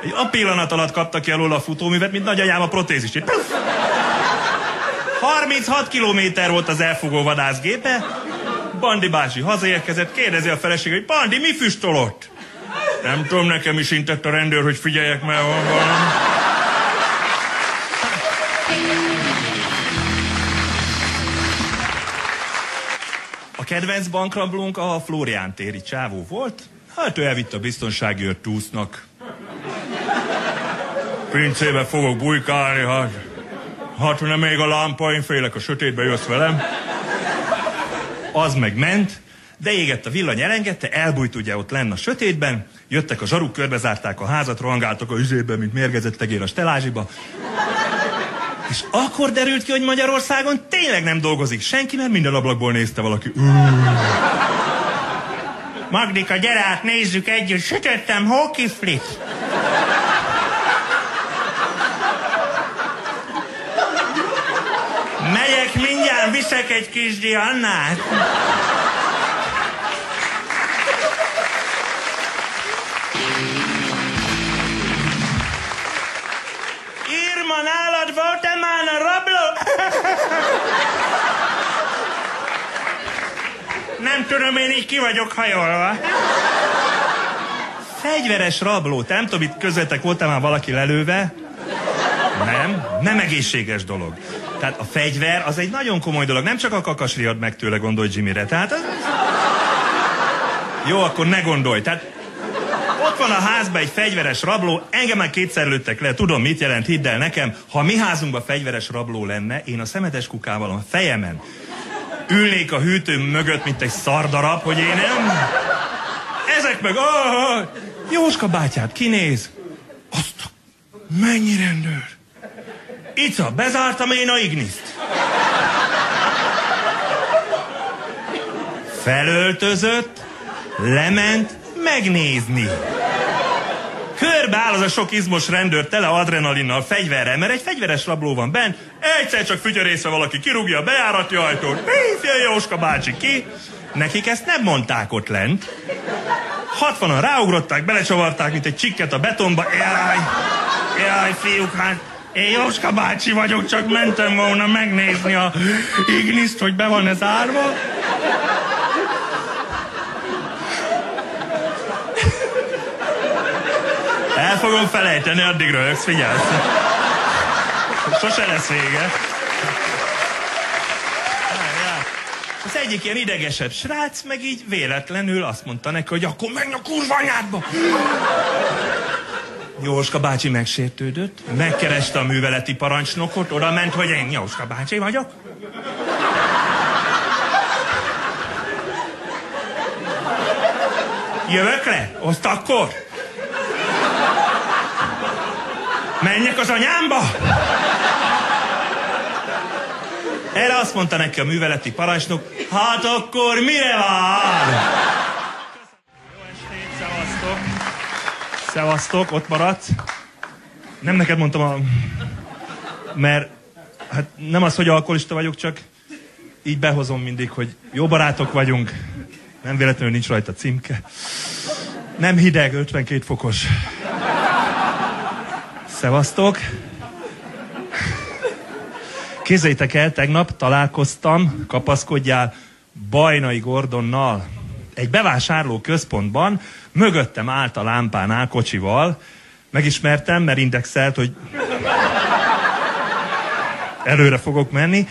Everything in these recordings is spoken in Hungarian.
A pillanat alatt kapta ki alól a futóművet, mint nagyanyám a protézisét. 36 kilométer volt az elfogó vadászgépe. Bandi bácsi hazaérkezett, kérdezi a felesége, hogy Bandi, mi füstölött? Nem tudom, nekem is intett a rendőr, hogy figyeljek, mert van valami. A kedvenc bankrablónk a Flórián téri csávó volt. Hát ő elvitt a biztonsági őrt túsznak. Pincébe fogok bujkálni, hát nem még a lámpa, én félek a sötétbe, jössz velem. Az meg ment, de égett a villany, elengedte, elbújt ugye ott lenn a sötétben, jöttek a zsaruk, körbezárták a házat, rohangáltak a üzébe, mint mérgezett tegér a stelázsiba. És akkor derült ki, hogy Magyarországon tényleg nem dolgozik senki, mert minden ablakból nézte valaki. Magdika, gyere át, nézzük együtt, sütöttem hókiflit. Megyek mindjárt, viszek egy kis Diannát. Irma, nálad volt-e már a rabló? Nem tudom, én így ki vagyok hajolva. Fegyveres rabló. Te nem tudom, itt közvetek volt-e már valaki lelőve? Nem egészséges dolog. Tehát a fegyver az egy nagyon komoly dolog. Nem csak a kakas riad meg tőle, gondolj Jimmyre. Tehát az... Jó, akkor ne gondolj. Tehát ott van a házban egy fegyveres rabló, engem már kétszer lőttek le, tudom mit jelent, hidd el nekem. Ha mi házunkban fegyveres rabló lenne, én a szemetes kukával a fejemen ülnék a hűtő mögött, mint egy szardarab, hogy én nem... Ezek meg... Jóska bátyát kinéz. Azt mennyi rendőr. Ica, bezártam én a igniszt. Felöltözött, lement megnézni. Körbeáll az a sok izmos rendőr tele adrenalinnal, fegyverrel, mert egy fegyveres rabló van bent, egyszer csak fütyörészve valaki kirúgja a bejárati ajtót, fél Jóska bácsi ki. Nekik ezt nem mondták ott lent. 60-an ráugrották, belecsavarták, mint egy csikket a betonba. Jaj, fiúk, hát én Jóska bácsi vagyok, csak mentem volna megnézni a igniszt, hogy be van ez zárva. El fogom felejteni, addig röhögsz, figyelsz. Sose lesz vége. Az egyik ilyen idegesebb srác meg így véletlenül azt mondta neki, hogy akkor menj a kurva anyádba. Jóska bácsi megsértődött, megkereste a műveleti parancsnokot, oda ment, hogy én Jóska bácsi vagyok. Jövök le? Azt akkor? Menjek az anyámba? Erre azt mondta neki a műveleti parancsnok, hát akkor mire vár? Jó estét, szevasztok. Szevasztok, ott maradsz. Nem neked mondtam mert hát nem az, hogy alkoholista vagyok, csak így behozom mindig, hogy jó barátok vagyunk. Nem véletlenül nincs rajta címke. Nem hideg, 52 fokos. Szevasztok. Képzeljétek el, tegnap találkoztam, kapaszkodjál, Bajnai Gordonnal. Egy bevásárló központban, mögöttem állt a lámpánál kocsival. Megismertem, mert indexelt, hogy előre fogok menni.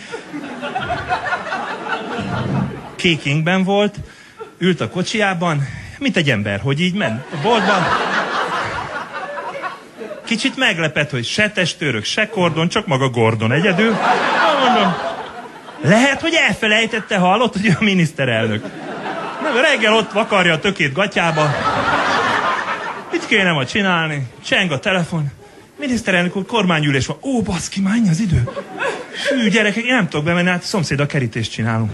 Kék ingben volt, ült a kocsijában, mint egy ember, hogy így ment a boltban. Kicsit meglepett, hogy se testőrök, se kordon, csak maga Gordon egyedül. Mondom, lehet, hogy elfelejtette, hallott, hogy a miniszterelnök. Nem, reggel ott vakarja a tökét gatyába. Mit kéne ma csinálni? Cseng a telefon. Miniszterelnök úr, kormányülés van. Ó, baszki, már ennyi az idő. Hű, gyerekek, én nem tudok bemenni, hát szomszéd a kerítést csinálunk.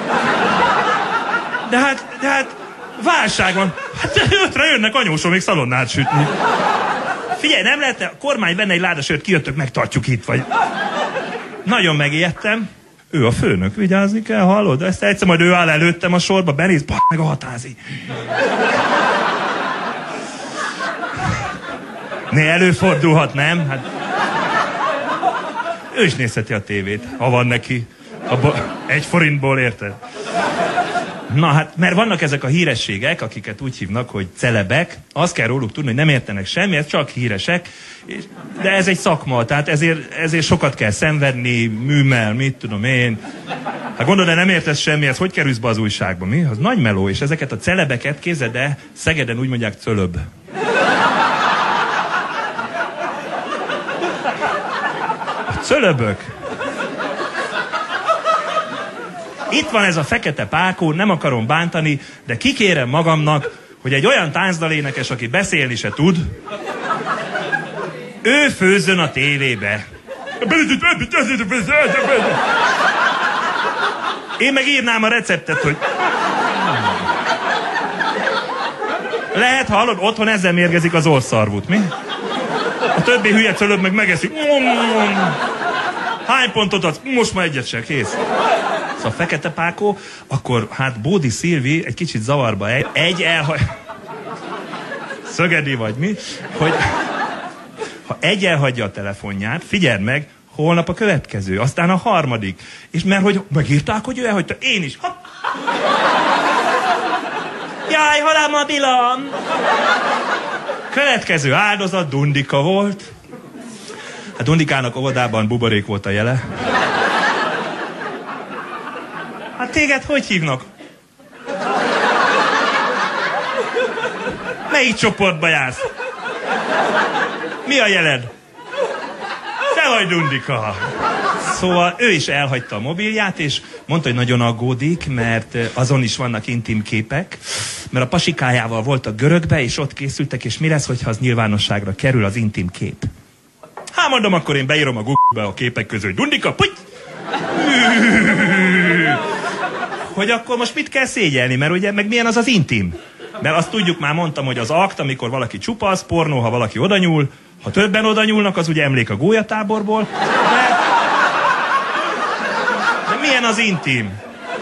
De hát, válság van. Hát 5-re jönnek anyósom még szalonnát sütni. Figyelj, nem lehetne, a kormány benne egy láda sört, kijöttök, megtartjuk itt, vagy... Nagyon megijedtem. Ő a főnök, vigyázni kell, hallod? Ezt egyszer majd ő áll előttem a sorba, benéz, meg a hatázi. Né, előfordulhat, nem? Hát... Ő is nézheti a tévét, ha van neki. Abba 1 forintból, érted? Na hát, mert vannak ezek a hírességek, akiket úgy hívnak, hogy celebek. Azt kell róluk tudni, hogy nem értenek semmihez, csak híresek. De ez egy szakma, tehát ezért sokat kell szenvedni, műmel, mit tudom én. Hát gondolod, de nem értesz semmihez, hogy kerülsz be az újságba, mi? Az nagy meló, és ezeket a celebeket, képzeld, de Szegeden úgy mondják cölöb. A cölöbök. Itt van ez a Fekete Pákó, nem akarom bántani, de kikérem magamnak, hogy egy olyan táncdalénekes, aki beszélni se tud, ő főzzön a tévébe. Én meg írnám a receptet, hogy... Lehet, hallod, otthon ezzel mérgezik az orrszarvút, mi? A többi hülye cölöb meg megeszik. Hány pontot adsz? Most már egyet se, kész. Szóval Fekete Pákó, akkor hát Bódi Szilvi egy kicsit zavarba Szögedi vagy mi? Hogy ha egy elhagyja a telefonját, figyeld meg, holnap a következő, aztán a harmadik. És mert hogy megírták, hogy ő elhagyta, én is. Ha. Jaj, hol a mobilom? Következő áldozat Dundika volt. Hát Dundikának óvodában buborék volt a jele. Hát téged hogy hívnak? Melyik csoportba jársz? Mi a jeled? Te vagy Dundika. Szóval ő is elhagyta a mobilját, és mondta, hogy nagyon aggódik, mert azon is vannak intim képek, mert a pasikájával voltak Görögbe, és ott készültek, és mi lesz, hogyha az nyilvánosságra kerül az intim kép? Hát mondom, akkor én beírom a Google-be a képek közül, hogy Dundika, puty! Hogy akkor most mit kell szégyelni, mert ugye meg milyen az az intim? Mert azt tudjuk, már mondtam, hogy az akt, amikor valaki csupasz, pornó, ha valaki oda nyúl, ha többen oda nyúlnak, az ugye emlék a gólyatáborból. De milyen az intim?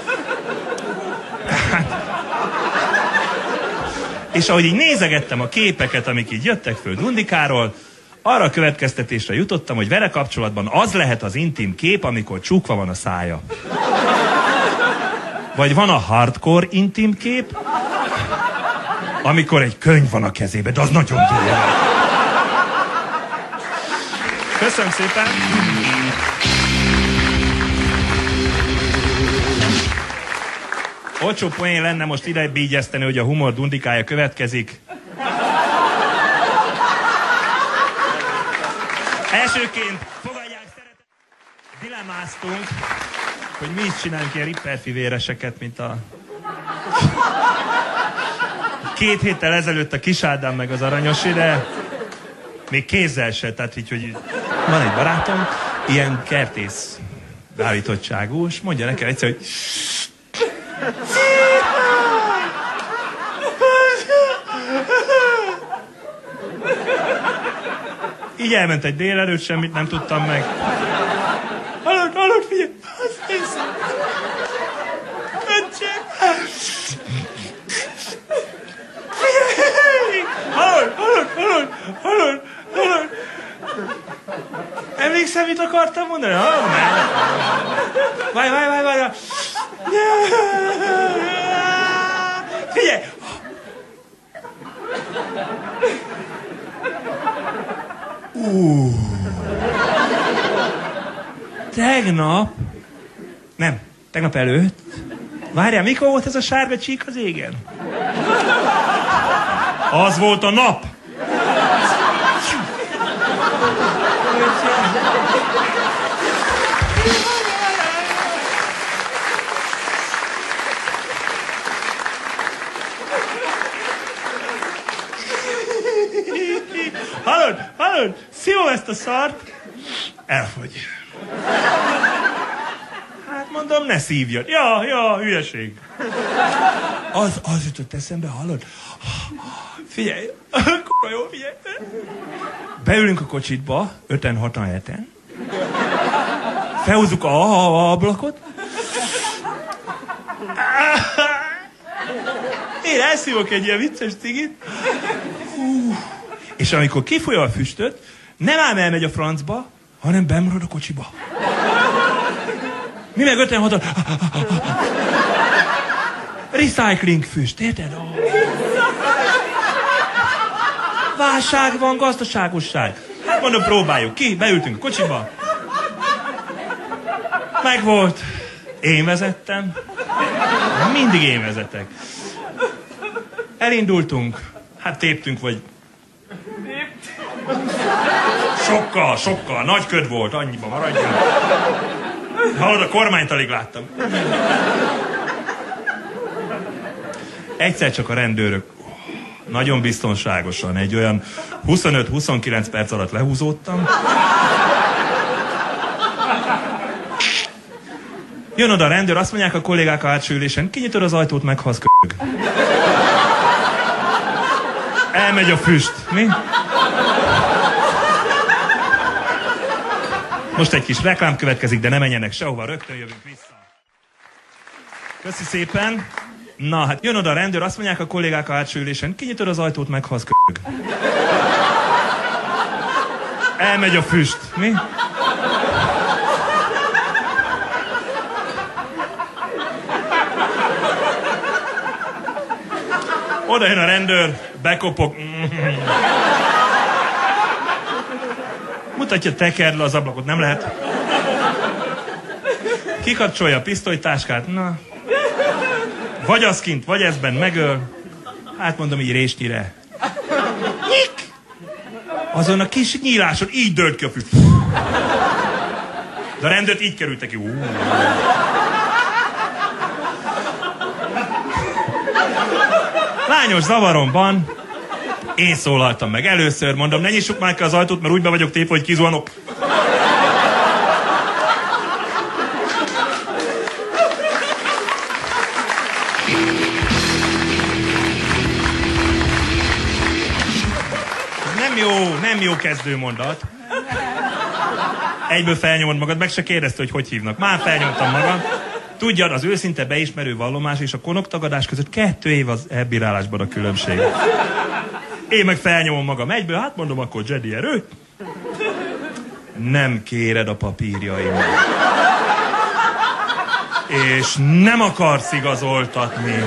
És ahogy így nézegettem a képeket, amik így jöttek föl Dundikáról, arra a következtetésre jutottam, hogy vele kapcsolatban az lehet az intim kép, amikor csukva van a szája. Vagy van a hardcore intim kép, amikor egy könyv van a kezébe, de az nagyon durva. Köszönöm szépen! Olcsó poén lenne most ide bígyeszteni, hogy a humor Dundikája következik. Elsőként fogadják szeretettel. Dilemáztunk, hogy mi is csináljunk ilyen ripperfivéreseket, mint a... 2 héttel ezelőtt a Kis Ádám meg az Aranyosi, de még kézzel se, tehát így, hogy van egy barátom, ilyen kertész beállítottságú, és mondja nekem egyszer, hogy így elment egy délelőtt, semmit nem tudtam meg. Hallod, figyelj! Hallod! Emlékszel, mit akartam mondani? Várj! Figyelj! Tegnap előtt. Várjál, mikor volt ez a sárga csík az égen? Az volt a nap. Hallod? Szívom ezt a szart. Elfogy. Hát mondom, ne szívjad. Ja, hülyeség. Az jutott eszembe, hallod? Figyelj, kurva jó, figyelj. Beülünk a kocsitba, 5-en, 6-an, 7-en. Felhúzzuk a ablakot. Én elszívok egy ilyen vicces cigit. És amikor kifolyja a füstöt, nem ám elmegy a francba, hanem bemarad a kocsiba. Mi meg 56-an... Recycling füst, érted? Válság van, gazdaságosság. Hát mondom, próbáljuk ki, beültünk a kocsiba. Megvolt. Én vezettem. Mindig én vezetek. Elindultunk. Hát téptünk, vagy... Sokkal. Nagy köd volt, annyiba maradjunk. Hallod, a kormányt alig láttam. Egyszer csak a rendőrök nagyon biztonságosan, egy olyan 25-29 perc alatt lehúzódtam. Jön oda a rendőr, azt mondják a kollégák a hátsó ülésen, kinyitod az ajtót, meghalsz köhög. Elmegy a füst. Mi? Most egy kis reklám következik, de ne menjenek sehova, rögtön jövünk vissza. Köszi szépen. Na, hát jön oda a rendőr, azt mondják a kollégák a hátsó ülésen, kinyitod az ajtót, meghalsz köhög. Elmegy a füst. Mi? Oda jön a rendőr, bekopog. Mutatja, tekerd le az ablakot, nem lehet. Kikapcsolja a pisztolytáskát, na. Vagy az kint, vagy ezben megöl. Hát mondom így résnyire. Nyik! Azon a kis nyíláson így dőlt ki a füst. De a rendőrt így kerültek ki. Lányos zavaromban én szólaltam meg először, mondom, ne nyissuk már ki az ajtót, mert úgy be vagyok tépve, hogy kizuhanok. Nem jó kezdőmondat. Egyből felnyomod magad, meg se kérdezte, hogy hívnak. Már felnyomtam magam. Tudjad, az őszinte beismerő vallomás és a konoktagadás között 2 év az elbírálásban a különbség. Én meg felnyomom magam egyből, hát mondom, akkor Jedi erő. Nem kéred a papírjaimat. És nem akarsz igazoltatni.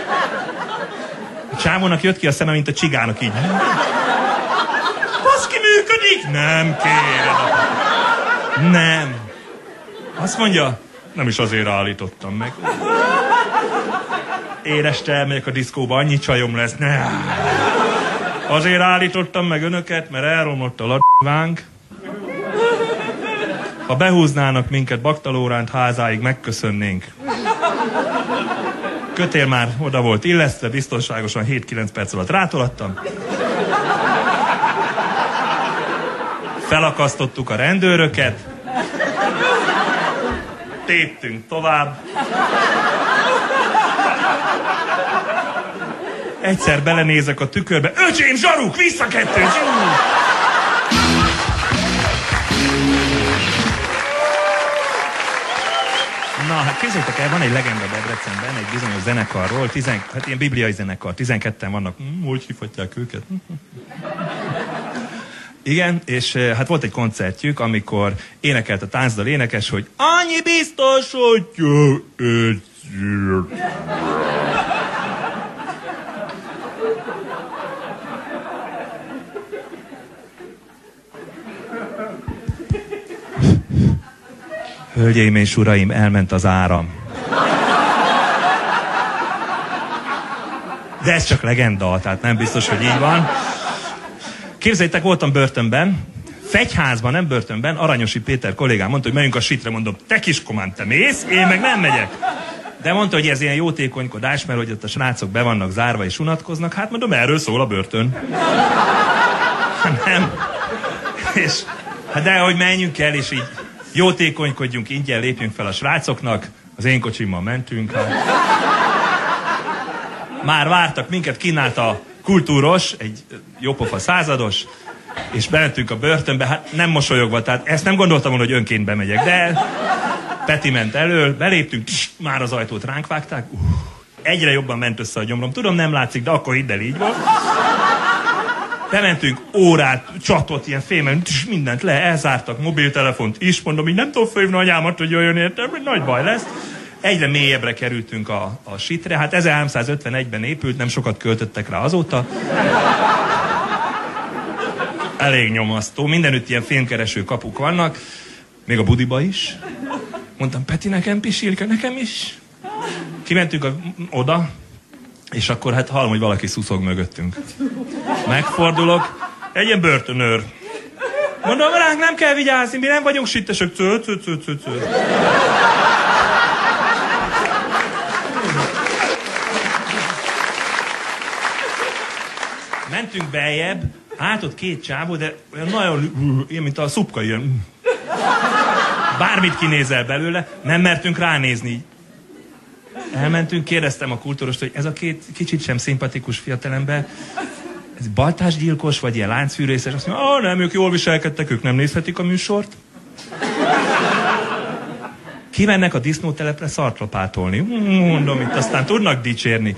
A csávónak jött ki a szeme, mint a csigának így. Baszki, működik? Nem kéred a papírjaimat. Nem. Azt mondja, nem is azért állítottam meg. Én este elmegyek a diszkóba, annyi csajom lesz. Ne. Azért állítottam meg önöket, mert elromlott a ladvánk. Ha behúznának minket Baktalóránt házáig, megköszönnénk. Kötél már oda volt illesztve, biztonságosan 7-9 perc alatt rátolattam. Felakasztottuk a rendőröket. Téptünk tovább. Egyszer belenézek a tükörbe. Öcsém, zsaruk, vissza 2! Na, hát képzeljétek el, van egy legenda Debrecenben, egy bizonyos zenekarról, hát ilyen bibliai zenekar, 12-en vannak, úgy hívhatják őket. Igen, és hát volt egy koncertjük, amikor énekelt a táncdal énekes, hogy annyi biztos, hogy Hölgyeim és uraim, elment az áram. De ez csak legenda, tehát nem biztos, hogy így van. Képzeljétek, voltam börtönben, fegyházban, nem börtönben, Aranyosi Péter kollégám mondta, hogy megyünk a sitre, mondom, te kiskomán, te mész, én meg nem megyek. De mondta, hogy ez ilyen jótékonykodás, mert hogy ott a srácok be vannak zárva és unatkoznak, hát mondom, erről szól a börtön. Nem. És hát de hogy menjünk el, és így jótékonykodjunk, ingyen lépjünk fel a srácoknak, az én kocsimmal mentünk. Hát. Már vártak minket, kínált a kultúros, egy jópofa százados, és bementünk a börtönbe, hát nem mosolyogva, tehát ezt nem gondoltam volna, hogy önként bemegyek, de Peti ment elől, beléptünk, már az ajtót ránk vágták, egyre jobban ment össze a gyomrom, tudom, nem látszik, de akkor hidd el, így volt. Bementünk, órát, csatot, ilyen fémen, mindent le, elzártak, mobiltelefont is, mondom, így nem tudom fölhívni anyámat, hogy jöjjön értem, hogy nagy baj lesz. Egyre mélyebbre kerültünk a sitre, hát 1351-ben épült, nem sokat költöttek rá azóta. Elég nyomasztó, mindenütt ilyen filmkereső kapuk vannak, még a budiba is. Mondtam, Peti, nekem pisilka, nekem is. Kimentünk oda, és akkor hát hallom, hogy valaki szuszog mögöttünk. Megfordulok, egy ilyen börtönőr. Mondom, ránk nem kell vigyázni, mi nem vagyunk sittesek. Mentünk beljebb, hát ott két csávó, de olyan nagyon, ilyen, mint a szupka, ilyen. Bármit kinézel belőle, nem mertünk ránézni. Elmentünk, kérdeztem a kultúrost, hogy ez a két kicsit sem szimpatikus fiatalember, ez baltásgyilkos, vagy ilyen láncfűrészes? Azt mondja, nem, ők jól viselkedtek, ők nem nézhetik a műsort. Kimennek a disznótelepre szartlapátolni. Mondom, itt aztán tudnak dicsérni.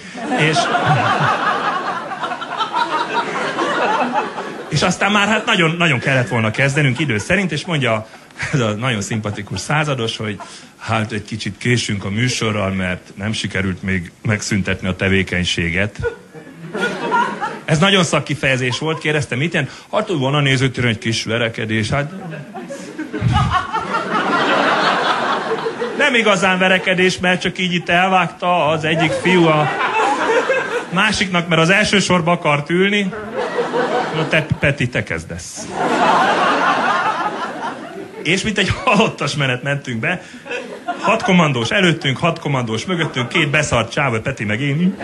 És aztán már hát nagyon, nagyon kellett volna kezdenünk idő szerint, és mondja ez a nagyon szimpatikus százados, hogy hát egy kicsit késünk a műsorral, mert nem sikerült még megszüntetni a tevékenységet. Ez nagyon szakkifejezés volt, kérdeztem, mit ilyen? Hát van a nézőtéren egy kis verekedés, hát... Nem igazán verekedés, mert csak így itt elvágta az egyik fiú a másiknak, mert az első sorba akart ülni. No, Peti, te kezdesz. És mint egy halottas menet mentünk be, 6 kommandós előttünk, 6 kommandós mögöttünk, 2 beszart csáv, Peti meg én.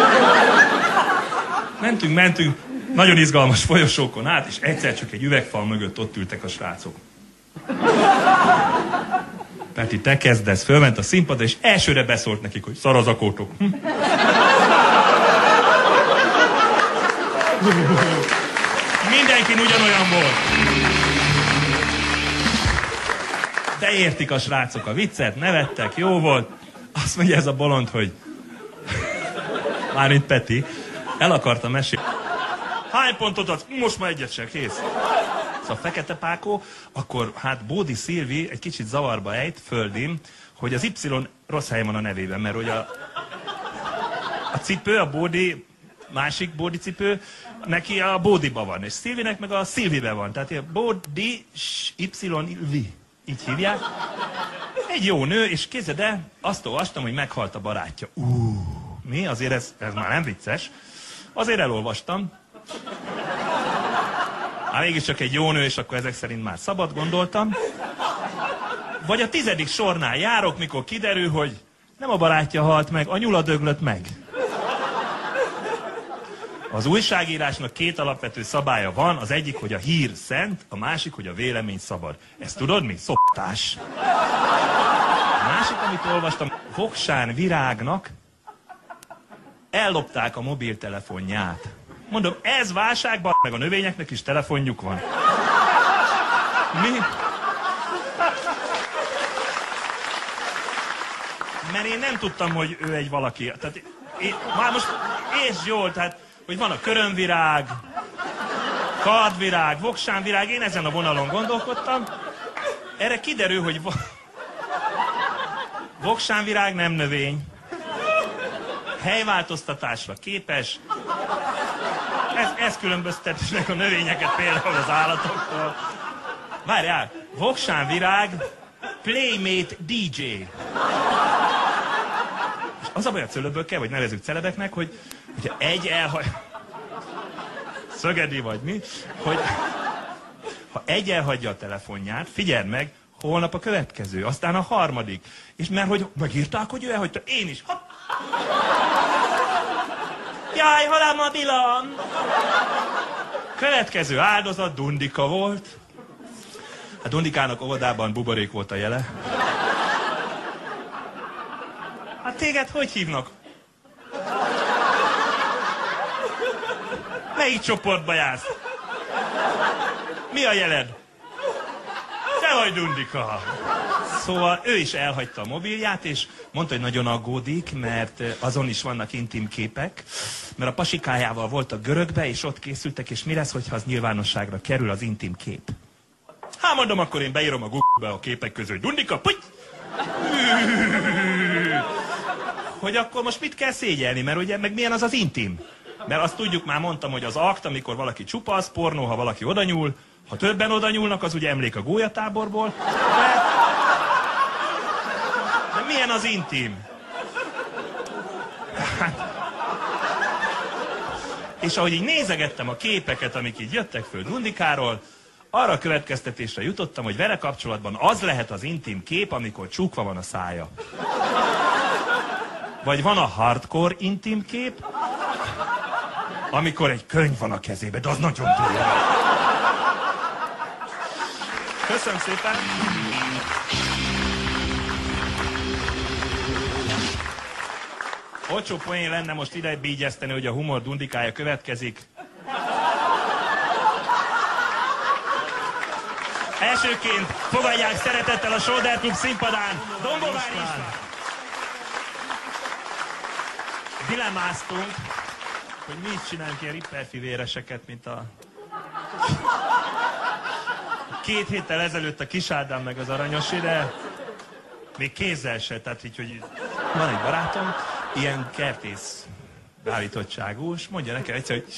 Mentünk, nagyon izgalmas folyosókon át, és egyszer csak egy üvegfal mögött ott ültek a srácok. Peti, te kezdesz, fölment a színpadra, és elsőre beszólt nekik, hogy szar az akótok. Mindenkin ugyanolyan volt. De értik a srácok a viccet, nevettek, jó volt. Azt mondja ez a bolond, hogy... Mármint Peti, el akarta mesélni. Hány pontot adsz? Most már egyet sem, kész. Szóval Fekete Pákó, akkor hát Bódi Szilvi egy kicsit zavarba ejt, földin, hogy az Y rossz helyen van a nevében, mert hogy a cipő, a Bódi, másik Bódi cipő, neki a Bódiba van, és Szilvinek meg a Szilvibe van. Tehát a Bódi, Y-Vi. Így hívják. Egy jó nő, és képzeld el, azt olvastam, hogy meghalt a barátja. Mi? Azért ez már nem vicces. Azért elolvastam. Hát mégiscsak egy jó nő, és akkor ezek szerint már szabad, gondoltam. Vagy a 10. sornál járok, mikor kiderül, hogy nem a barátja halt meg, a nyula döglött meg. Az újságírásnak 2 alapvető szabálya van, az egyik, hogy a hír szent, a másik, hogy a vélemény szabad. Ezt tudod mi? Szoptás. A másik, amit olvastam, Voksán Virágnak ellopták a mobiltelefonját. Mondom, ez válságban, meg a növényeknek is telefonjuk van. Mi? Mert én nem tudtam, hogy ő egy valaki. Tehát már most és jól, tehát hogy van a körömvirág, kardvirág, voksánvirág, én ezen a vonalon gondolkodtam. Erre kiderül, hogy voksánvirág nem növény. Helyváltoztatásra képes. Ez különböztetnek a növényeket például az állatoktól. Várjál, voksánvirág, Playmate DJ. És az a baj a cölöbökkel, vagy nevezzük celebeknek, hogy hogyha egy Szögedi vagy mi? Hogy ha egy elhagyja a telefonját, figyeld meg, holnap a következő, aztán a harmadik. És mert hogy megírták, hogy ő elhagyta, én is. Hopp. Jaj, hol a mobilom? Következő áldozat Dundika volt. A Dundikának óvodában buborék volt a jele. Hát téged hogy hívnak? Melyik csoportba jársz? Mi a jeled? Te vagy Dundika. Szóval ő is elhagyta a mobilját, és mondta, hogy nagyon aggódik, mert azon is vannak intim képek, mert a pasikájával voltak Görögbe, és ott készültek, és mi lesz, hogyha az nyilvánosságra kerül az intim kép. Hát mondom, akkor én beírom a Google-be a képek közül, hogy Dundika, puty! Hogy akkor most mit kell szégyelni, mert ugye meg milyen az az intim? Mert azt tudjuk, már mondtam, hogy az akt, amikor valaki csupasz, pornó, ha valaki oda nyúl, ha többen oda nyúlnak, az ugye emlék a gólyatáborból. De milyen az intim? És ahogy így nézegettem a képeket, amik így jöttek föl Dundikáról, arra a következtetésre jutottam, hogy vele kapcsolatban az lehet az intim kép, amikor csukva van a szája. Vagy van a hardcore intim kép, amikor egy könyv van a kezébe, de az nagyon durva. Köszönöm szépen! Olcsó poén lenne most ide bígyeszteni, hogy a humor Dundikája következik. Elsőként fogadják szeretettel a Sóder Klub színpadán Dombovár István. Dilemmáztunk, hogy mi is csinálunk ilyen ripperfivéreseket, mint a... 2 héttel ezelőtt a Kis Ádám meg az Aranyosi, de még kézzel se, tehát így, hogy van egy barátom, ilyen kertész beállítottságú, és mondja nekem egyszer, hogy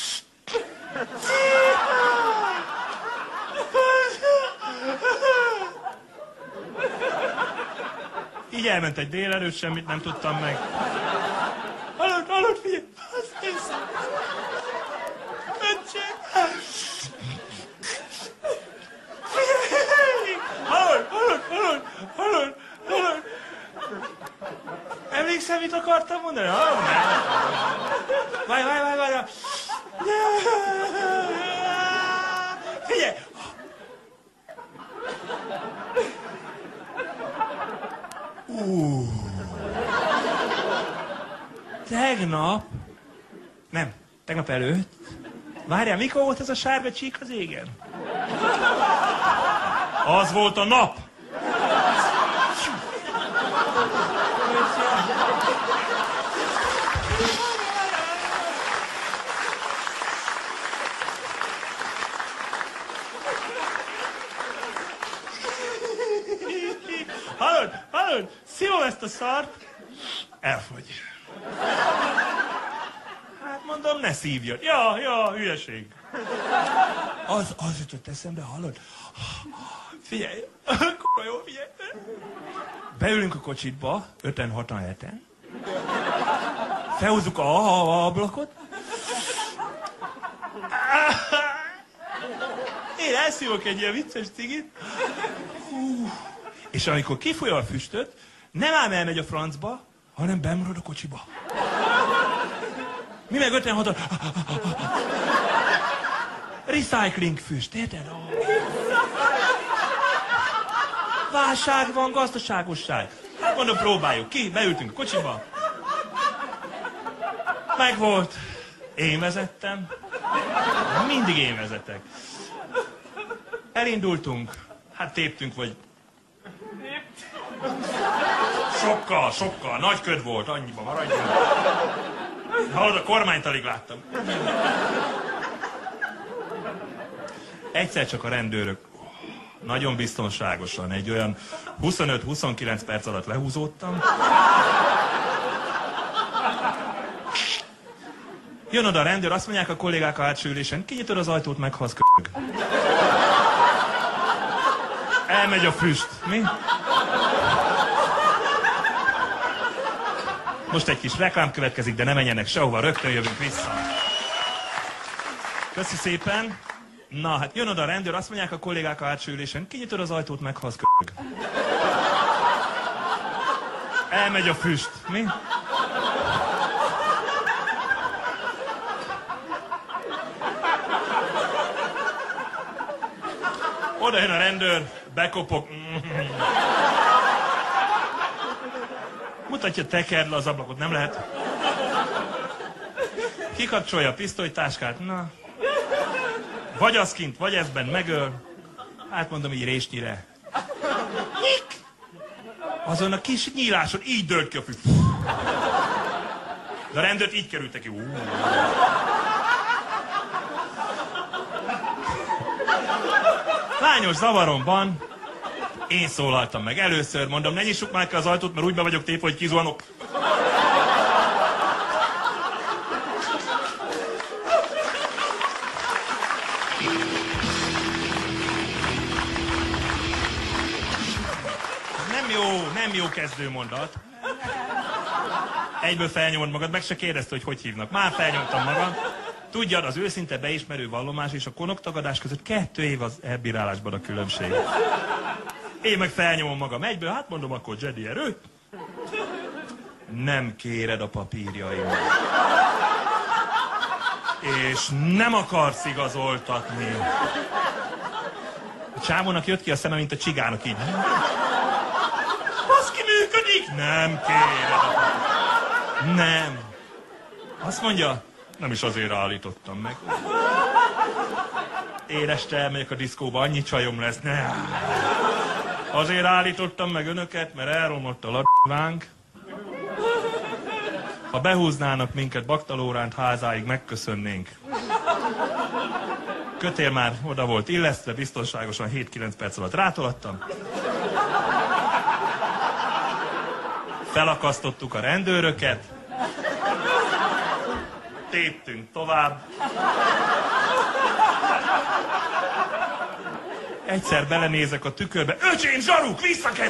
így elment egy délelőtt, semmit nem tudtam meg. Hallod, figyelj! Az nézd! Öccség! Hallod! Emlékszem, mit akartam mondani? Várj! Figyelj! Tegnap előtt. Várjál, mikor volt ez a sárga csík az égen? Az volt a nap. Hallod? Szívom ezt a szart. Elfogy. Hát mondom, ne szívjad. Ja, hülyeség. Az jutott eszembe, hallod? Figyelj, kurva jó, figyelj. Beülünk a kocsitba, 5-en, 6-an, 7-en. Felhúzzuk a ablakot. Én elszívok egy ilyen vicces cigit. És amikor kifújja a füstöt, nem ám elmegy a francba, hanem bemarad a kocsiba. Mi meg 5-en, 6-an. Recycling füst, érted? Válság van, gazdaságosság. Hát mondom, próbáljuk ki, beültünk a kocsiba. Megvolt. Én vezettem. Mindig én vezetek. Elindultunk. Hát téptünk, vagy... Sokkal. Nagy köd volt, annyiba maradjunk. Hallod, a kormányt alig láttam. Egyszer csak a rendőrök nagyon biztonságosan, egy olyan 25-29 perc alatt lehúzódtam. Jön oda a rendőr, azt mondják a kollégák a hátsó ülésen, kinyitod az ajtót, meghalsz köpög. Elmegy a füst. Mi? Most egy kis reklám következik, de ne menjenek sehova, rögtön jövünk vissza. Köszi szépen. Na, hát jön oda a rendőr, azt mondják a kollégák a hátsó ülésen, kinyitod az ajtót, meghalsz köpög. Elmegy a füst. Mi? Oda jön a rendőr, bekopog. Mutatja, tekerd le az ablakot, nem lehet. Kikapcsolja a pisztolytáskát, na. Vagy az kint, vagy ezben megöl. Hát mondom így résnyire. Azon a kis nyíláson így dőlt ki a fű. De a rendőrt így kerültek ki. Lányos zavaromban én szólaltam meg először, mondom, ne nyissuk már ki az ajtót, mert úgy be vagyok tépve, hogy kizuhanok. Nem jó kezdőmondat. Egyből felnyomod magad, meg se kérdezte, hogy hívnak. Már felnyomtam magam. Tudjad, az őszinte beismerő vallomás és a konoktagadás között 2 év az elbírálásban a különbség. Én meg felnyomom magam egyből, hát mondom, akkor Jedi erő. Nem kéred a papírjaimat. És nem akarsz igazoltatni. A csávónak jött ki a szeme, mint a csigának így. Baszki, működik! Nem kéred a papírjaimat. Nem. Azt mondja, nem is azért állítottam meg. Én este elmegyek a diszkóba, annyi csajom lesz. Nem. Azért állítottam meg önöket, mert elromlott a ladvánk. Ha behúznának minket Baktalóránt házáig, megköszönnénk. Kötél már oda volt illesztve, biztonságosan 7-9 perc alatt rátolattam. Felakasztottuk a rendőröket. Téptünk tovább. Egyszer belenézek a tükörbe. Öcsém, zsaruk, vissza 2!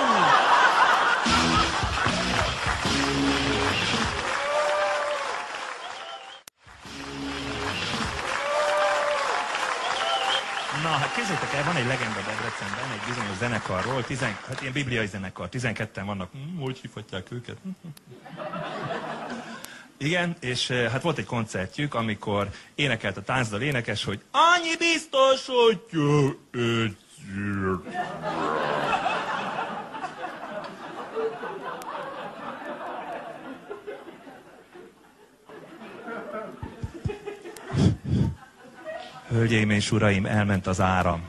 Na, hát képzeljétek el, van egy legenda Debrecenben, egy bizonyos zenekarról, hát ilyen bibliai zenekar, 12-en vannak, hogy hívhatják őket? Igen, és hát volt egy koncertjük, amikor énekelt a táncdal énekes, hogy annyi biztos, hogy Hölgyeim és uraim, elment az áram.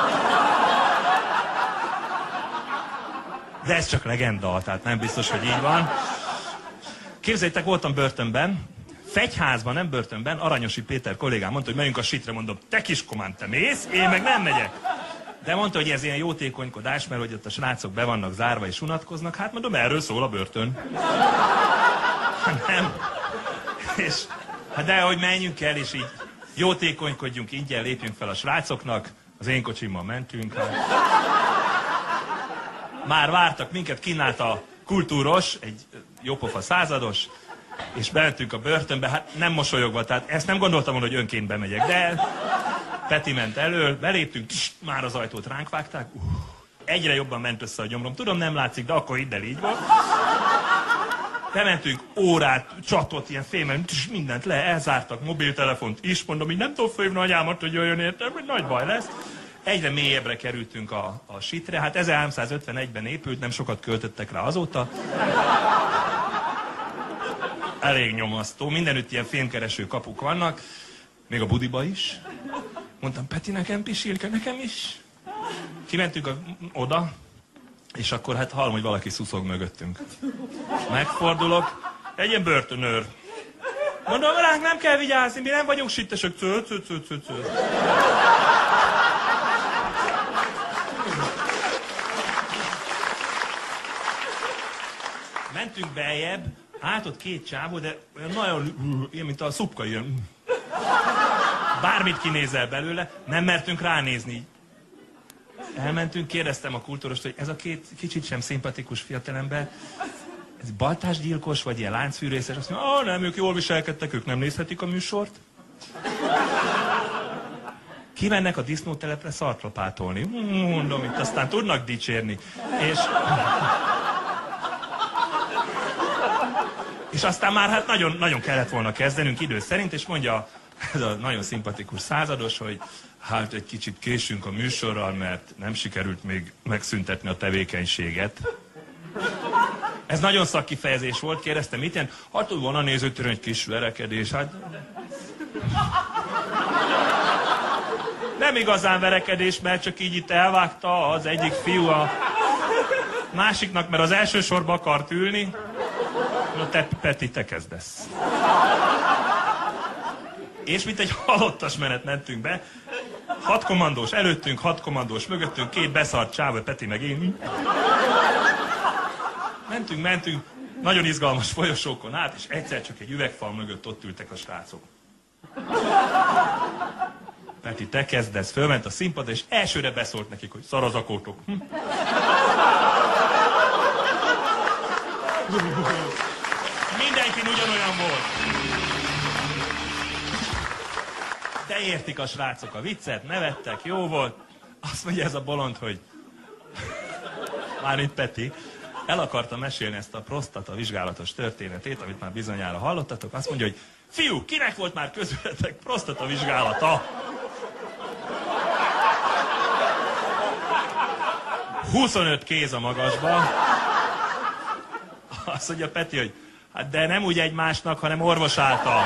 De ez csak legenda, tehát nem biztos, hogy így van. Képzeljétek, voltam börtönben, Fegyházban, nem börtönben, Aranyosi Péter kollégám mondta, hogy megyünk a sitre, mondom, te kiskomán, te mész, én meg nem megyek. De mondta, hogy ez ilyen jótékonykodás, mert hogy ott a srácok be vannak zárva és unatkoznak, hát mondom, erről szól a börtön. Nem. És, hát de hogy menjünk el, és így jótékonykodjunk, ingyen lépjünk fel a srácoknak, az én kocsimmal mentünk. Hát. Már vártak minket, kínált a kultúros, egy jópofa százados, és bementünk a börtönbe, hát nem mosolyogva, tehát ezt nem gondoltam volna, hogy önként bemegyek, de Peti ment elől, beléptünk, már az ajtót ránk vágták, egyre jobban ment össze a gyomrom, tudom, nem látszik, de akkor hidd el, így volt. Bementünk, órát, csatot, ilyen fémen, mindent le, elzártak, mobiltelefont is, mondom, így nem tudom fölhívni anyámat, hogy jöjjön értem, hogy nagy baj lesz. Egyre mélyebbre kerültünk a sitre, hát 1351-ben épült, nem sokat költöttek rá azóta. Elég nyomasztó, mindenütt ilyen fémkereső kapuk vannak, még a budiba is. Mondtam, Peti, nekem pisilke, nekem is. Kimentünk oda, és akkor hát hallom, hogy valaki szuszog mögöttünk. Megfordulok, egy ilyen börtönőr. Mondom, ránk nem kell vigyázni, mi nem vagyunk sittesek. Mentünk beljebb, hát ott 2 csávó, de olyan nagyon, ilyen, mint a szupka, ilyen. Bármit kinézel belőle, nem mertünk ránézni. Elmentünk, kérdeztem a kultúrost, hogy ez a 2 kicsit sem szimpatikus fiatalember, ez baltásgyilkos, vagy ilyen láncfűrészes? Azt mondja, nem, ők jól viselkedtek, ők nem nézhetik a műsort. Kimennek a disznótelepre szartlapátolni. Mondom, itt aztán tudnak dicsérni. És aztán már hát nagyon, nagyon kellett volna kezdenünk idő szerint, és mondja ez a nagyon szimpatikus százados, hogy hát egy kicsit késünk a műsorral, mert nem sikerült még megszüntetni a tevékenységet. Ez nagyon szakkifejezés volt, kérdeztem, mit jelent? Hát van a nézőtéren egy kis verekedés, hát... Nem igazán verekedés, mert csak így itt elvágta az egyik fiú Másiknak, mert az első sorba akart ülni. No, te, Peti, te kezdesz. És mint egy halottas menet mentünk be. 6 kommandós előttünk, 6 kommandós mögöttünk, 2 beszart csáv, Peti meg én. Mentünk, nagyon izgalmas folyosókon át, és egyszer csak egy üvegfal mögött ott ültek a srácok. Peti, te kezdesz, fölment a színpadra, és elsőre beszólt nekik, hogy szarazakótok. Mindenki ugyanolyan volt. De értik a srácok a viccet, nevettek, jó volt. Azt mondja ez a bolond, hogy mármint Peti, el akarta mesélni ezt a prostata vizsgálatos történetét, amit már bizonyára hallottatok. Azt mondja, hogy fiú, kinek volt már közületek prostata vizsgálata? 25 kéz a magasba. Azt mondja Peti, hogy hát de nem úgy egymásnak, hanem orvos által.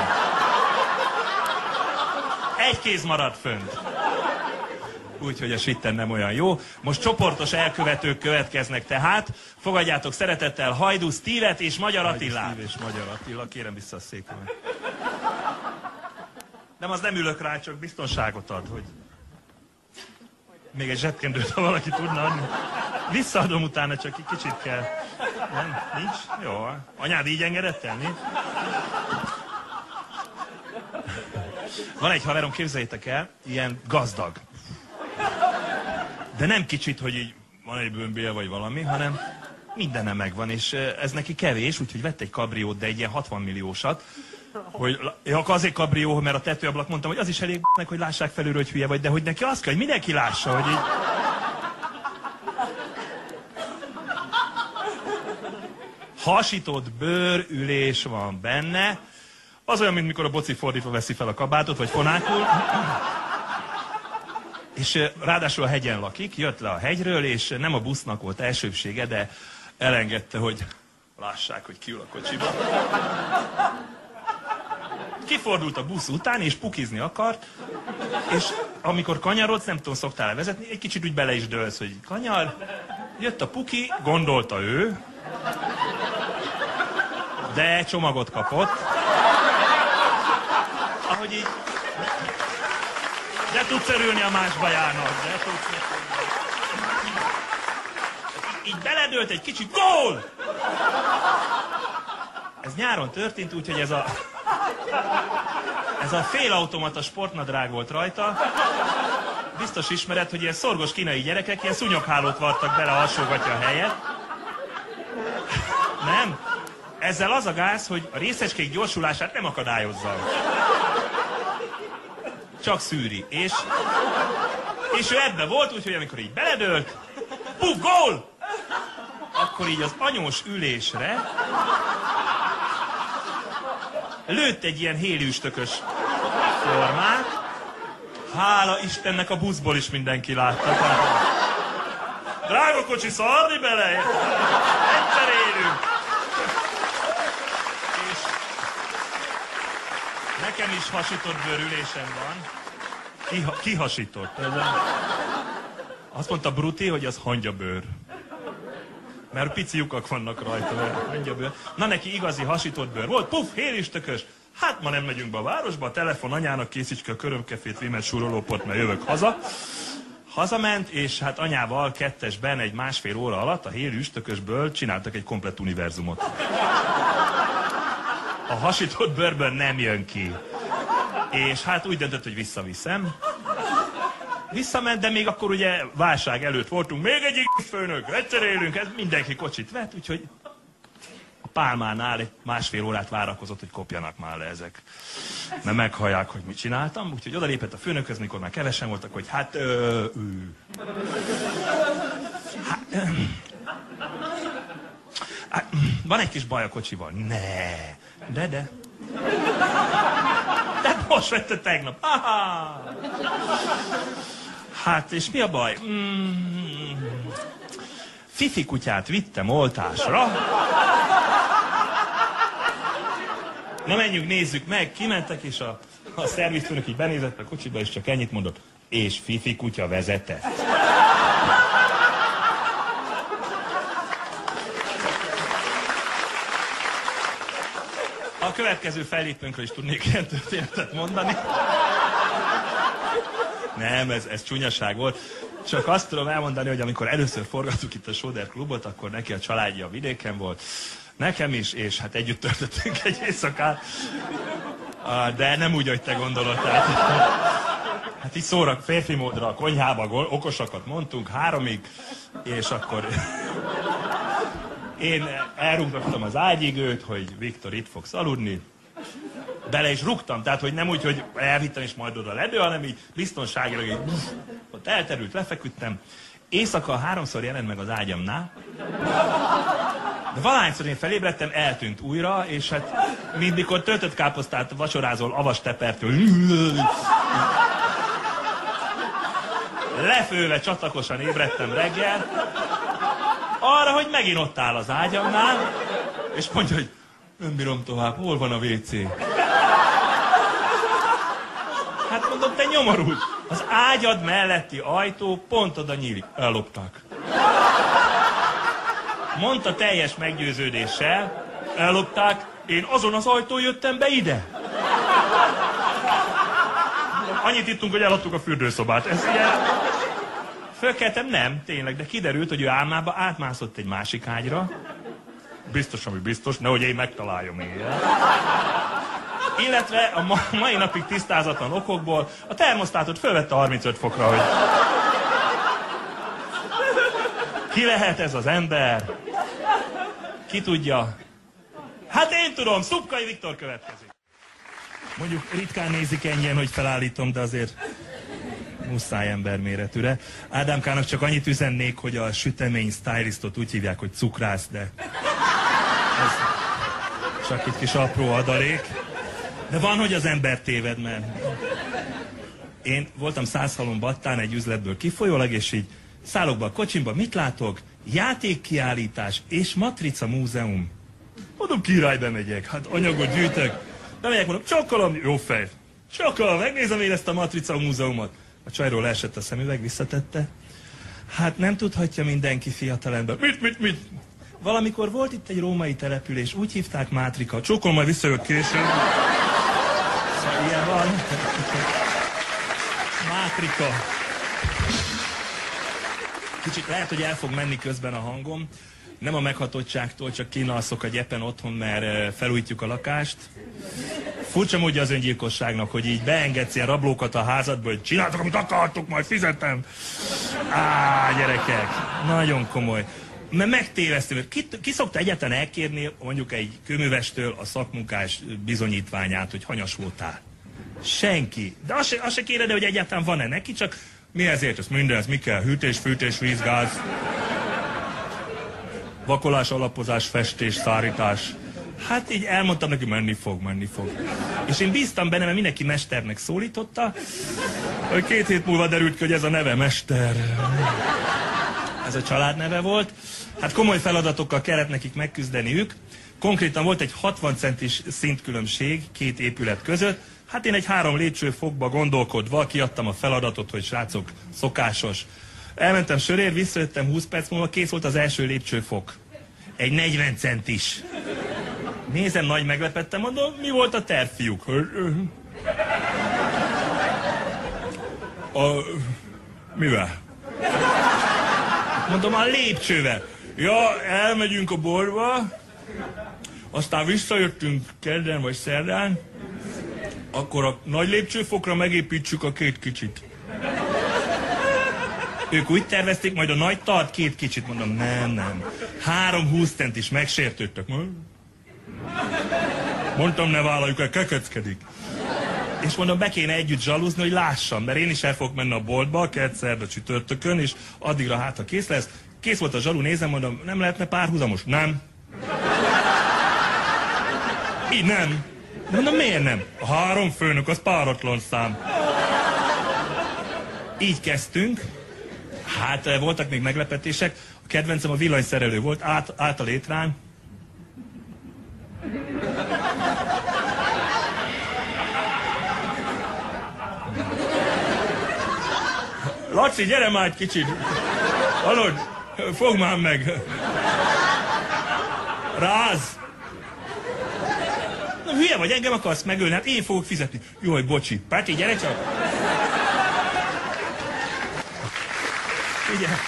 1 kéz maradt fönt. Úgyhogy a sitten nem olyan jó. Most csoportos elkövetők következnek tehát. Fogadjátok szeretettel Hajdú Steve-et és Magyar Attilát. Hajdú Steve és Magyar Attila, kérem vissza a székemet. Nem, az nem ülök rá, csak biztonságot ad, hogy... Még egy zsebkendőt, ha valaki tudna adni. Visszaadom utána, csak egy kicsit kell. Nem? Nincs? Jó. Anyád így engedett el, nincs? Van egy haverom, képzeljétek el, ilyen gazdag. De nem kicsit, hogy így van egy bőnbél vagy valami, hanem mindenne megvan, és ez neki kevés, úgyhogy vett egy kabriót, de egy ilyen 60 milliósat. Hogy, azért kabrió, mert a tetőablak mondtam, hogy az is elég meg, hogy lássák felülről, hogy hülye vagy, de hogy neki azt kell, hogy mindenki lássa, hogy így... Hasított bőrülés van benne. Az olyan, mint mikor a boci fordítva veszi fel a kabátot, vagy fonákul. És ráadásul a hegyen lakik, jött le a hegyről, és nem a busznak volt elsőbsége, de elengedte, hogy lássák, hogy kiül a kocsiba. Kifordult a busz után, és pukizni akart, és amikor kanyarodsz, nem tudom, szoktál vezetni, egy kicsit úgy bele is dőlsz, hogy kanyar. Jött a puki, gondolta ő, de csomagot kapott. Ahogy így... De tudsz örülni a más bajának, de tudsz... Így beledőlt egy kicsit, gól! Ez nyáron történt, úgyhogy ez a félautomata sportnadrág volt rajta. Biztos ismered, hogy ilyen szorgos kínai gyerekek ilyen szúnyoghálót vartak bele alsógatja helyet. Nem? Ezzel az a gáz, hogy a részecskék gyorsulását nem akadályozza. Csak szűri. És ő ebbe volt, úgyhogy amikor így beledőlt, puf, gól! Akkor így az anyós ülésre lőtt egy ilyen hélüstökös formát. Hála Istennek a buszból is mindenki látta. Drága kocsi, szarni bele! Egyszer élünk! És nekem is hasított bőrülésem van. Kihasított. Azt mondta Bruti, hogy az hangyabőr. Mert pici lyukak vannak rajta, hangyabőr. Na neki igazi hasított bőr volt, puf, hélüstökös. Hát ma nem megyünk be a városba, a telefon anyának, készíts a körömkefét, vimet súrolóport, mert jövök haza. Hazament, és hát anyával kettesben egy 1,5 óra alatt a hélüstökösből csináltak egy komplett univerzumot. A hasított bőrből nem jön ki. És hát úgy döntött, hogy visszaviszem. Visszament, de még akkor ugye válság előtt voltunk. Még egy főnök, egyszer élünk, ez mindenki kocsit vett, úgyhogy a Pálmánál egy 1,5 órát várakozott, hogy kopjanak már le ezek. Mert meghallják, hogy mit csináltam, úgyhogy odalépett a főnökhöz, mikor már kevesen voltak, hogy hát... van egy kis baj a kocsival. De. De most vette tegnap. Aha! Hát, és mi a baj? Fifi kutyát vittem oltásra. Na menjünk, nézzük meg. Kimentek, és a szervizfőnök így benézett a kocsiba, és csak ennyit mondott. És Fifi kutya vezetett. következő fellépőnkről is tudnék ilyen történetet mondani. Nem, ez csúnyaság volt. Csak azt tudom elmondani, hogy amikor először forgattuk itt a Sóder Klubot, akkor neki a családja a vidéken volt. Nekem is, és hát együtt töltöttünk egy éjszakát. De nem úgy, hogy te gondolod. Tehát, hát így szóra férfi módra a konyhába okosakat mondtunk 3-ig, és akkor én elrugdostam az ágyigőt, hogy Viktor itt fogsz aludni. Bele is rúgtam, tehát hogy nem úgy, hogy elvittem és majd oda ledő, hanem így biztonságilag így ott elterült, lefeküdtem. Éjszaka 3-szor jelent meg az ágyamnál. De valahányszor én felébredtem, eltűnt újra, és hát mindig ott töltött káposztát vacsorázol avastepertől. Lefőve csatakosan ébredtem reggel, arra, hogy megint ott áll az ágyamnál, és mondja, hogy nem bírom tovább, hol van a WC? Hát mondom, te nyomorult, az ágyad melletti ajtó pont oda nyílik. Ellopták. Mondta teljes meggyőződéssel, ellopták, én azon az ajtón jöttem be ide. Annyit ittunk, hogy elloptuk a fürdőszobát. Ez ilyen... Fölkeltem, nem, tényleg, de kiderült, hogy ő álmába átmászott egy másik ágyra. Biztos, ami biztos, nehogy én megtaláljam éjjel. Illetve a mai napig tisztázatlan okokból a termosztátot fölvette 35 fokra, hogy... Ki lehet ez az ember? Ki tudja? Hát én tudom, Szupkai Viktor következik. Mondjuk ritkán nézik ennyien, hogy felállítom, de azért muszáj emberméretűre. Ádámkának csak annyit üzennék, hogy a sütemény stylistot úgy hívják, hogy cukrász, de ez csak egy kis apró adalék. De van, hogy az ember téved, mert én voltam Szászhalombattán egy üzletből kifolyólag, és így szállok be a kocsimba, mit látok? Játékkiállítás és matrica múzeum. Mondom, király, bemegyek, hát anyagot gyűjtök. Bemegyek, mondom, csokkolom, jó fej. Csokkolom, megnézem én ezt a matrica múzeumot. A csajról leesett a szemüveg, visszatette. Hát nem tudhatja mindenki, fiatalember. Mit? Valamikor volt itt egy római település, úgy hívták Mátrika. Csókolom, majd visszajött később. Szóval ilyen van. Mátrika. Kicsit lehet, hogy el fog menni közben a hangom. Nem a meghatottságtól, csak kínalszok a gyepen otthon, mert felújítjuk a lakást. Furcsa módja az öngyilkosságnak, hogy így beengedsz ilyen rablókat a házadba, hogy csináltok, amit akartok, majd fizetem. Gyerekek, nagyon komoly. Mert megtévesztő, ki szokta egyáltalán elkérni mondjuk egy kőművestől a szakmunkás bizonyítványát, hogy hanyas voltál? Senki. De azt se kéred, hogy egyáltalán van-e neki, csak mi ezért? Ez minden, ez mi kell? Hűtés, fűtés, víz, gáz. Vakolás, alapozás, festés, szárítás. Hát így elmondtam neki, menni fog. És én bíztam benne, mert mindenki mesternek szólította. 2 hét múlva derült ki, hogy ez a neve Mester. Ez a család neve volt. Hát komoly feladatokkal kellett nekik megküzdeniük. Konkrétan volt egy 60 centis szintkülönbség 2 épület között. Hát én egy 3 lépcsőfokba gondolkodva kiadtam a feladatot, hogy srácok, szokásos. Elmentem sörér, visszajöttem 20 perc múlva, kész volt az első lépcsőfok. Egy 40 centis. Nézem, nagy meglepettem, mondom, mi volt a terv, fiúk? Mivel? Mondom, a lépcsővel. Ja, elmegyünk a boltba, aztán visszajöttünk kedden vagy szerdán, akkor a nagy lépcsőfokra megépítsük a 2 kicsit. Ők úgy tervezték, majd a nagy tart 2 kicsit. Mondom, nem. 3 20 cent is megsértődtek. Mondtam, ne vállaljuk el, kekeckedik. És mondom, be kéne együtt zsalúzni, hogy lássam, mert én is el fogok menni a boltba, kedszerbe csütörtökön, és addigra hát, ha kész lesz. Kész volt a zsalú, nézem, mondom, nem lehetne párhuzamos? Nem. Így nem. De mondom, miért nem? A 3 főnök, az páratlan szám. Így kezdtünk. Hát voltak még meglepetések. A kedvencem a villanyszerelő volt, állt a létrán. Laci, gyere már egy kicsit! Hallod? Fogd már meg! Ráz! hülye vagy, engem akarsz megölni, hát én fogok fizetni. Jaj, bocsi. Peti, gyere csak. Ugye?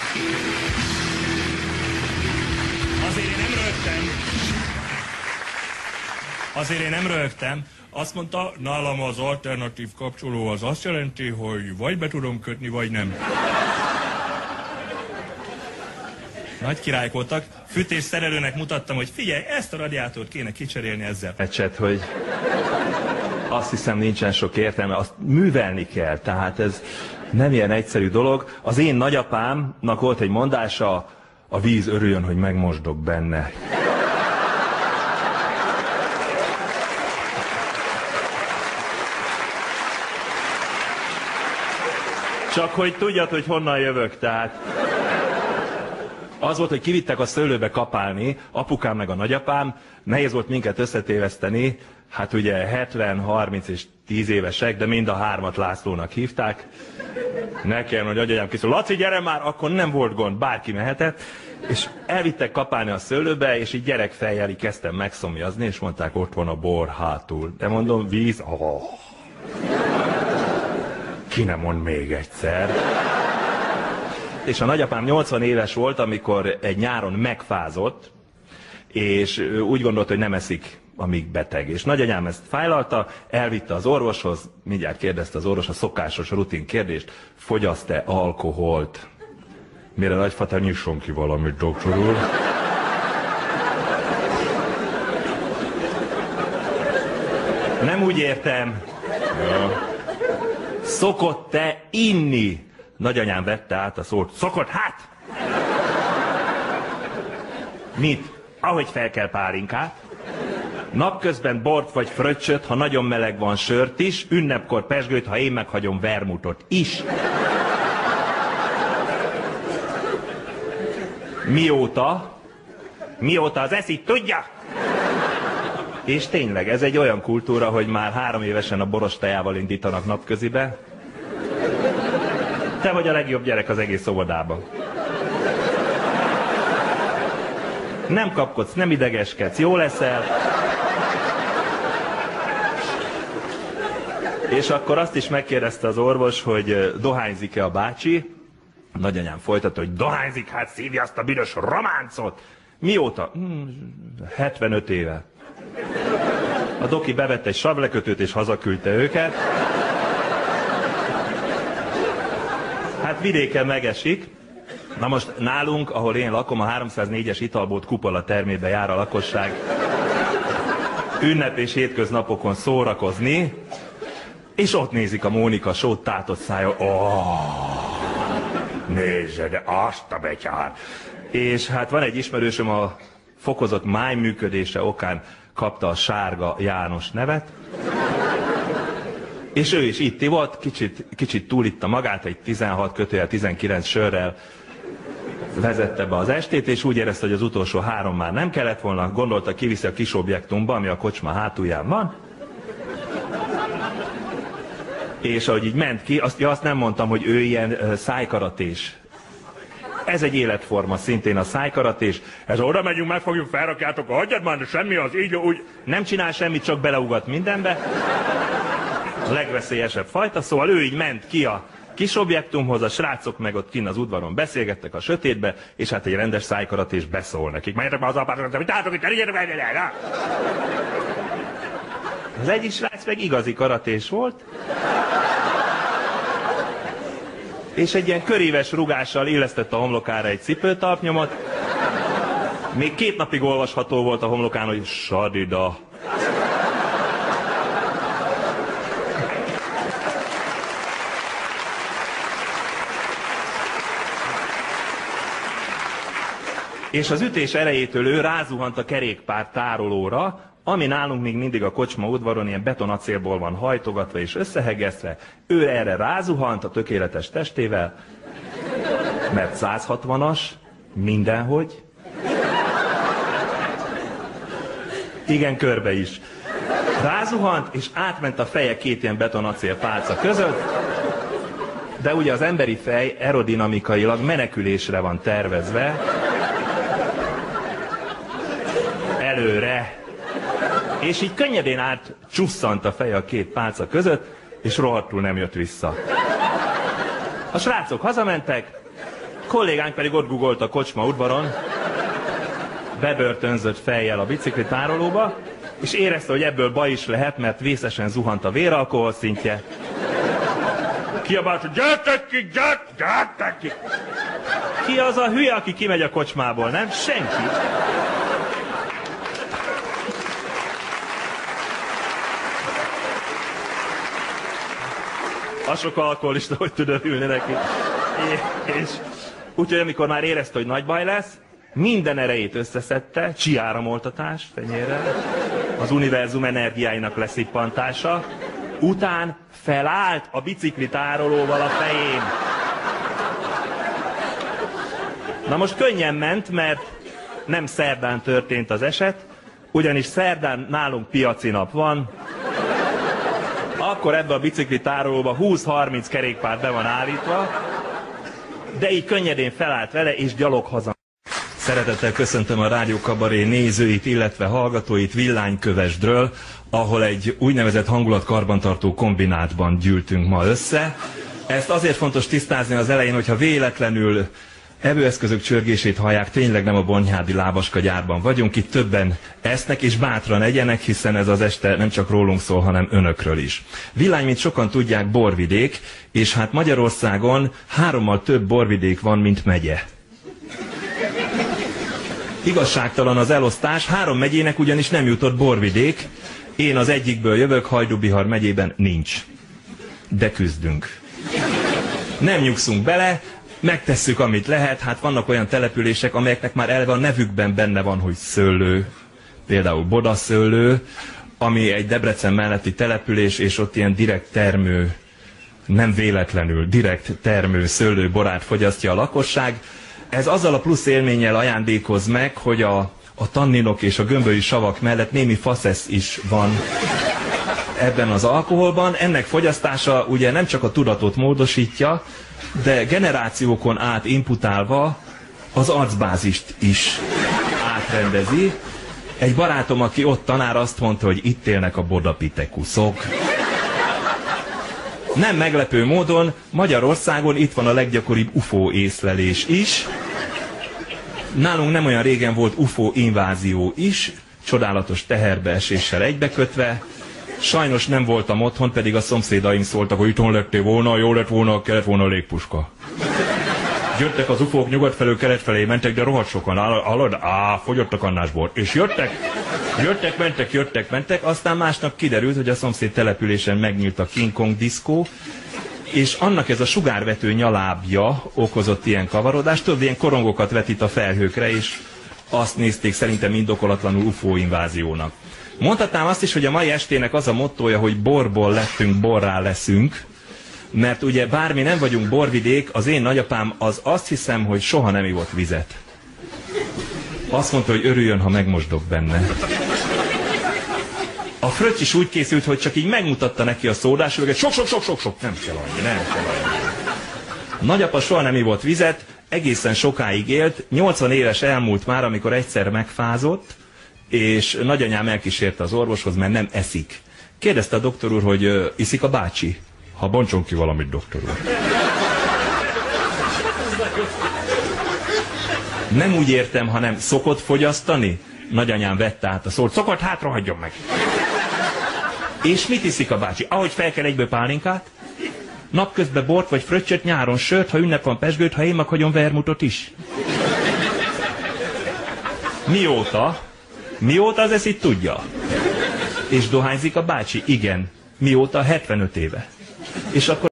Azért én nem röhögtem. Azt mondta, nálam az alternatív kapcsoló az azt jelenti, hogy vagy be tudom kötni, vagy nem. Nagy királyok voltak. Fűtésszerelőnek mutattam, hogy figyelj, ezt a radiátort kéne kicserélni ezzel. Ecset, hogy azt hiszem nincsen sok értelme, azt művelni kell, tehát ez nem ilyen egyszerű dolog. Az én nagyapámnak volt egy mondása, a víz örüljön, hogy megmosdok benne. Csak hogy tudjad, hogy honnan jövök, tehát... Az volt, hogy kivittek a szőlőbe kapálni, apukám meg a nagyapám, nehéz volt minket összetéveszteni, hát ugye 70, 30 és 10 évesek, de mind a hármat Lászlónak hívták. Nekem, hogy agyanyám kiszól, Laci, gyere már, akkor nem volt gond, bárki mehetett. És elvittek kapálni a szőlőbe, és így gyerekfejjel így kezdtem megszomjazni, és mondták, ott van a bor hátul. De mondom, víz, ki nem mond még egyszer. És a nagyapám 80 éves volt, amikor egy nyáron megfázott, és úgy gondolta, hogy nem eszik, amíg beteg. És nagyanyám ezt fájlalta, elvitte az orvoshoz, mindjárt kérdezte az orvos a szokásos rutin kérdést, fogyaszt-e alkoholt? Mire nagyfater, nyisson ki valamit, doktor úr. Nem úgy értem. Ja. Szokott-e inni? Nagyanyám vette át a szót. Szokott, hát! Mit? Ahogy fel kell pálinkát. Napközben bort vagy fröccsöt, ha nagyon meleg van, sört is. Ünnepkor pezsgőt, ha én meghagyom, vermutot is. Mióta? Mióta az eszik, tudja? És tényleg, ez egy olyan kultúra, hogy már 3 évesen a boros tejával indítanak napközibe. Te vagy a legjobb gyerek az egész óvodában. Nem kapkodsz, nem idegeskedsz, jó leszel. És akkor azt is megkérdezte az orvos, hogy dohányzik-e a bácsi. Nagyanyám folytatta, hogy dohányzik, hát szívja azt a büdös románcot. Mióta? 75 éve. A doki bevette egy sablekötőt és hazaküldte őket. Hát vidéken megesik. Na most nálunk, ahol én lakom, a 304-es italbolt kupola termébe jár a lakosság ünnep és hétköznapokon szórakozni, és ott nézik a Mónika sót tátott szája. Nézze, de azt a betyár! És hát van egy ismerősöm, a fokozott májműködése okán kapta a Sárga János nevet. És ő is itt ivott, kicsit túlitta magát, egy 16-19 sörrel vezette be az estét, és úgy érezte, hogy az utolsó 3 már nem kellett volna, gondolta, kiviszi a kis objektumba, ami a kocsma hátulján van. És ahogy így ment ki, azt nem mondtam, hogy ő ilyen szájkaratés. Ez egy életforma szintén a szájkaratés. Ez oda megyünk, megfogjuk, felrakjátok, hagyjad már, de semmi az, így, úgy. Nem csinál semmit, csak beleugat mindenbe. A legveszélyesebb fajta, szóval ő így ment ki a kis objektumhoz, a srácok meg ott kinn az udvaron beszélgettek a sötétbe, és hát egy rendes szájkaratés beszól nekik. Menjetek már az apátokat, hogy tátok itt, az egyik srác meg igazi karatés volt, és egy ilyen köríves rugással illesztette a homlokára egy cipőtalpnyomot. Még 2 napig olvasható volt a homlokán, hogy Sadida. És az ütés erejétől ő rázuhant a kerékpár tárolóra, ami nálunk még mindig a kocsma udvaron ilyen betonacélból van hajtogatva és összehegesztve. Ő erre rázuhant a tökéletes testével, mert 160-as, mindenhogy. Igen, körbe is. Rázuhant, és átment a feje 2 ilyen betonacél pálca között, de ugye az emberi fej aerodinamikailag menekülésre van tervezve. Előre. És így könnyedén átcsusszant a feje a két pálca között, és rohadtul nem jött vissza. A srácok hazamentek, kollégánk pedig ott gugolt a kocsma udvaron, bebörtönzött fejjel a bicikli tárolóba, és érezte, hogy ebből baj is lehet, mert vészesen zuhant a véralkohol szintje. Kiabált, hogy gyertek ki, gyertek ki! Ki az a hülye, aki kimegy a kocsmából, nem? Senki. A sok alkoholista, hogy tud ülni neki. És úgyhogy amikor már érezte, hogy nagy baj lesz, minden erejét összeszedte, csiáramoltatás fenyérrel, az univerzum energiáinak leszippantása, után felállt a bicikli tárolóval a fején. Na most könnyen ment, mert nem szerdán történt az eset, ugyanis szerdán nálunk piaci nap van, akkor ebbe a bicikli tárolóba 20-30 kerékpár be van állítva, de így könnyedén felállt vele, és gyalog haza. Szeretettel köszöntöm a Rádió Kabaré nézőit, illetve hallgatóit Villánykövesdről, ahol egy úgynevezett hangulatkarbantartó kombinátban gyűltünk ma össze. Ezt azért fontos tisztázni az elején, hogyha véletlenül evőeszközök csörgését hallják, tényleg nem a Bonyhádi Lábaska gyárban vagyunk, itt többen esznek és bátran egyenek, hiszen ez az este nem csak rólunk szól, hanem önökről is. Villány, mint sokan tudják, borvidék, és hát Magyarországon 3-mal több borvidék van, mint megye. Igazságtalan az elosztás, 3 megyének ugyanis nem jutott borvidék, én az egyikből jövök, Hajdú-Bihar megyében nincs. De küzdünk. Nem nyugszunk bele, megtesszük, amit lehet, hát vannak olyan települések, amelyeknek már eleve a nevükben benne van, hogy szőlő, például Bodaszőlő, ami egy Debrecen melletti település, és ott ilyen direkt termő, nem véletlenül, direkt termő szőlőborát fogyasztja a lakosság. Ez azzal a plusz élménnyel ajándékoz meg, hogy a tanninok és a gömbölyű savak mellett némi faszesz is van ebben az alkoholban. Ennek fogyasztása ugye nem csak a tudatot módosítja, de generációkon át imputálva az arcbázist is átrendezi. Egy barátom, aki ott tanár, azt mondta, hogy itt élnek a bodapitekuszok. Nem meglepő módon Magyarországon itt van a leggyakoribb UFO észlelés is. Nálunk nem olyan régen volt UFO invázió is, csodálatos teherbeeséssel egybekötve. Sajnos nem voltam otthon, pedig a szomszédaim szóltak, hogy itthon lettél volna, jó lett volna, kellett volna a légpuska. Jöttek az UFO-k nyugat felől, kelet felé mentek, de rohadt sokan, hallod? Fogyott a kannásbor. És jöttek, mentek, aztán másnap kiderült, hogy a szomszéd településen megnyílt a King Kong diszkó, és annak ez a sugárvető nyalábja okozott ilyen kavarodást, több ilyen korongokat vetít a felhőkre, és azt nézték szerintem indokolatlanul UFO inváziónak. Mondhatnám azt is, hogy a mai estének az a mottója, hogy borból lettünk, borrá leszünk, mert ugye bármi nem vagyunk borvidék, az én nagyapám az azt hiszem, hogy soha nem ivott vizet. Azt mondta, hogy örüljön, ha megmosdok benne. A fröccs is úgy készült, hogy csak így megmutatta neki a szódás üveget, sok, nem kell annyi. A nagyapa soha nem ivott vizet, egészen sokáig élt, 80 éves elmúlt már, amikor egyszer megfázott, és nagyanyám elkísérte az orvoshoz, mert nem eszik. Kérdezte a doktor úr, hogy iszik a bácsi? Ha bontson ki valamit, doktor úr. Nem úgy értem, hanem szokott fogyasztani? Nagyanyám vette át a szót, szokott, hátra hagyjon meg. És mit iszik a bácsi? Ahogy felkel egyből pálinkát, napközben bort vagy fröccsöt, nyáron sört, ha ünnep van pezsgőt, ha én meg hagyom vermutot is. Mióta? Mióta az ezt itt tudja? És dohányzik a bácsi? Igen. Mióta? 75 éve. És akkor